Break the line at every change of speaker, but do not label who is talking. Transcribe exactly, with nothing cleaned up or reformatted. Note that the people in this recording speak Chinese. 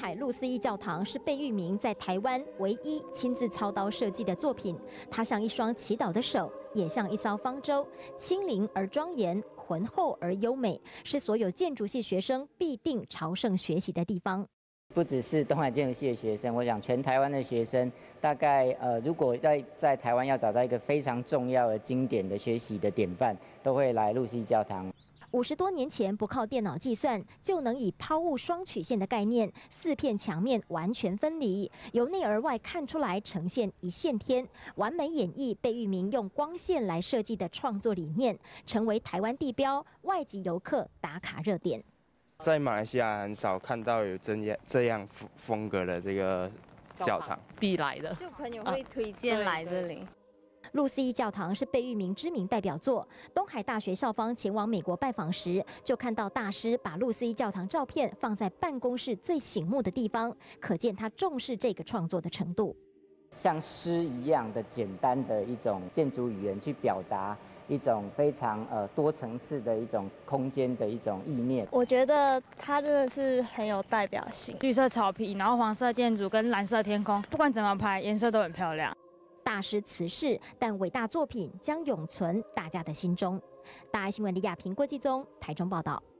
海路思义教堂是贝聿铭在台湾唯一亲自操刀设计的作品，它像一双祈祷的手，也像一艘方舟，轻灵而庄严，浑厚而优美，是所有建筑系学生必定朝圣学习的地方。
不只是东海建筑系的学生，我想全台湾的学生，大概呃，如果在在台湾要找到一个非常重要的经典的学习的典范，都会来路思义教堂。
五十多年前，不靠电脑计算就能以抛物双曲线的概念，四片墙面完全分离，由内而外看出来呈现一线天，完美演绎贝聿铭用光线来设计的创作理念，成为台湾地标、外籍游客打卡热点。
在马来西亚很少看到有这样这样风格的这个教堂，
必来的，
就朋友会推荐来这里。
路思义教堂是贝聿铭知名代表作。东海大学校方前往美国拜访时，就看到大师把路思义教堂照片放在办公室最醒目的地方，可见他重视这个创作的程度。
像诗一样的简单的一种建筑语言，去表达一种非常呃多层次的一种空间的一种意念。
我觉得它真的是很有代表性。
绿色草皮，然后黄色建筑跟蓝色天空，不管怎么拍，颜色都很漂亮。
大师辞世，但伟大作品将永存大家的心中。大爱新闻李亚平、郭继宗台中报道。